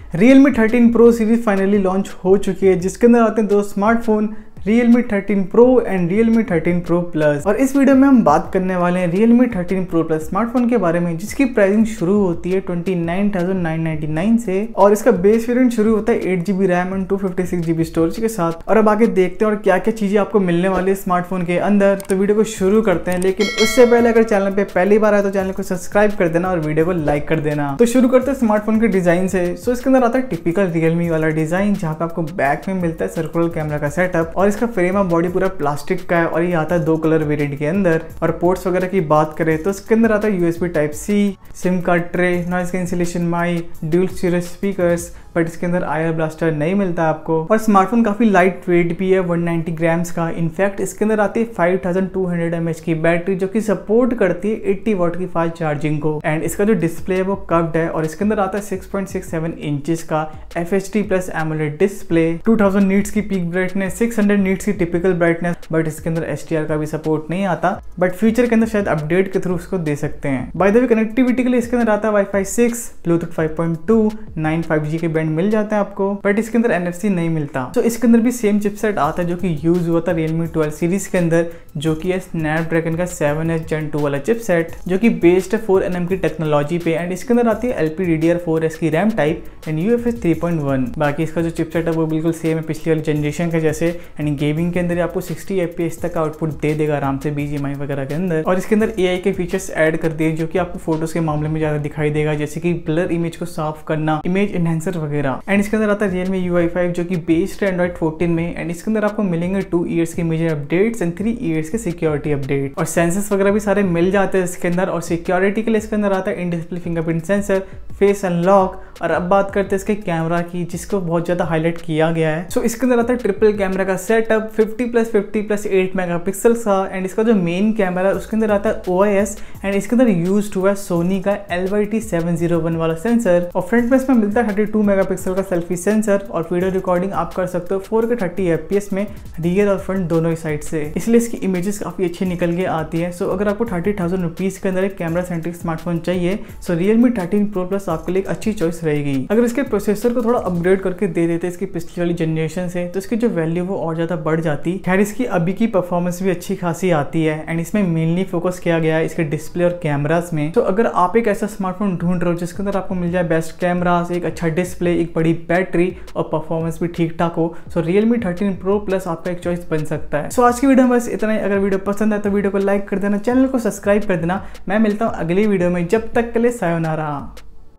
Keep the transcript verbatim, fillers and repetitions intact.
Realme thirteen Pro series finally launch हो चुकी है, जिसके अंदर आते हैं दो smartphone Realme thirteen Pro and Realme thirteen Pro Plus। और इस वीडियो में हम बात करने वाले हैं Realme thirteen Pro Plus smartphone के बारे में, जिसकी प्राइसिंग शुरू होती है twenty nine thousand nine ninety nine से और इसका बेस वेरिएंट शुरू होता है eight GB RAM and two fifty six GB storage के साथ। और अब आगे देखते हैं और क्या क्या चीजें आपको मिलने वाली है स्मार्टफोन के अंदर। तो वीडियो को शुरू करते हैं, लेकिन उससे पहले अगर चैनल पे पहली बार आए तो चैनल को सब्सक्राइब कर देना और वीडियो को लाइक कर देना। तो शुरू करते हैं स्मार्टफोन के डिजाइन से। सो इसके अंदर आता है टिपिकल Realme वाला डिजाइन, जहाँ पे आपको बैक में मिलता है सर्कुलर कैमरा का सेटअप और इसका फ्रेम ऑफ बॉडी पूरा प्लास्टिक का है और ये आता है दो कलर वेरिएंट के अंदर। और पोर्ट्स वगैरह की बात करें तो इसके अंदर आता है USB type C, sim card tray, noise cancellation mic, dual stereo speakers, but इसके अंदर आयर ब्लास्टर नहीं मिलता आपको। और स्मार्टफोन काफी लाइट वेट भी है, वन नाइंटी ग्राम्स का। इनफैक्ट इसके अंदर आती है five thousand two hundred mAh की बैटरी, जो कि सपोर्ट करती है एटी वॉट की फास्ट चार्जिंग को। एंड इसका जो डिस्प्ले है वो कर्व्ड है और इसके अंदर आता है six point six seven inches का F H D plus AMOLED display, two thousand nits की peak brightness, six hundred nits की टिपिकल ब्राइटनेस, बट इसके अंदर एच डी आर का भी सपोर्ट नहीं आता, बट फ्यूचर के अंदर शायद अपडेट के थ्रू उसको दे सकते हैं। बाय द वे कनेक्टिविटी के लिए इसके अंदर आता है wifi six, bluetooth five point two, nine five G के बैंड मिल जाते हैं आपको, बट इसके अंदर एन एफ सी नहीं मिलता। तो इसके अंदर भी सेम चिपसेट आता है जो कि यूज हुआ था Realme ट्वेल्व सीरीज के अंदर, जो कि है स्नैपड्रैगन का सेवन एस जेन टू वाला चिपसेट, जो कि बेस्ड है फोर एन एम की टेक्नोलॉजी पे। एंड इसके अंदर आती है L P D D R four S की RAM type and U F S three point one. बाकी इसका जो चिपसेट है वो बिल्कुल सेम है पिछली वाली जनरेशन के जैसे। एंड गेमिंग के अंदर आपको सिक्सटी एफ पी एस तक आउटपुट दे देगा आराम से बीजीएमआई वगैरह के अंदर। और इसके अंदर ए आई के फीचर्स ऐड कर दिए, जो कि आपको फोटोज के मामले में ज्यादा दिखाई देगा, जैसे कि ब्लर इमेज को साफ करना, इमेज एनहेंसर वगैरह। एंड इसके अंदर आता है Realme यू आई फाइव, जो कि बेस्ड है एंड्रॉइड फोर्टीन में। एंड इसके अंदर आपको मिलेंगे टू ईयर्स के major updates and three years के सिक्योरिटी अपडेट। और सेंसर्स वगैरह भी सारे मिल जाते हैं इसके अंदर। और सिक्योरिटी के लिए इसके अंदर आता है in display fingerprint sensor, face unlock. और अब बात करते हैं इसके कैमरा की, जिसको बहुत ज्यादा हाईलाइट किया गया है। सो so, इसके अंदर आता है ट्रिपल कैमरा का setup, fifty plus fifty plus eight megapixel का। एंड इसका जो मेन कैमरा है उसके अंदर आता है ओ आई एस एंड इसके अंदर यूज हुआ है सोनी का L Y T seven zero one वाला सेंसर। और फ्रंट में इसमें मिलता है थर्टी टू मेगापिक्सल का सेल्फी सेंसर और वीडियो रिकॉर्डिंग आप कर सकते हो four K thirty F P S में, रियर और फ्रंट दोनों ही साइड से, इसलिए इसकी इमेजेस काफी अच्छी निकल के आती है। सो so, अगर आपको थर्टी थाउजेंड रुपीज के अंदर एक कैमरा सेंट्रिक स्मार्टफोन चाहिए, so Realme thirteen Pro Plus आपके लिए एक अच्छी चॉइस रहेगी। अगर इसके प्रोसेसर को थोड़ा अपग्रेड करके दे देते इसकी पिछली वाली जनरेशन से, तो इसकी जो वैल्यू वो और ज्यादा बढ़ जाती। खैर इसकी अभी की परफॉर्मेंस भी अच्छी खासी आती है एंड इसमें मेनली फोकस किया गया है इसके डिस्प्ले और कैमरास में। तो अगर आप एक ऐसा स्मार्टफोन ढूंढ रहे हो जिसके अंदर आपको मिल जाए बेस्ट कैमरास, एक अच्छा डिस्प्ले, एक बड़ी बैटरी और परफॉर्मेंस भी ठीक ठाक हो, so Realme thirteen Pro Plus आपका एक चॉइस बन सकता है। सो आज की वीडियो में बस इतना ही। अगर वीडियो पसंद है तो वीडियो को लाइक कर देना, चैनल को सब्सक्राइब कर देना। मैं मिलता हूँ अगली वीडियो में, जब तक के लिए सायोनारा।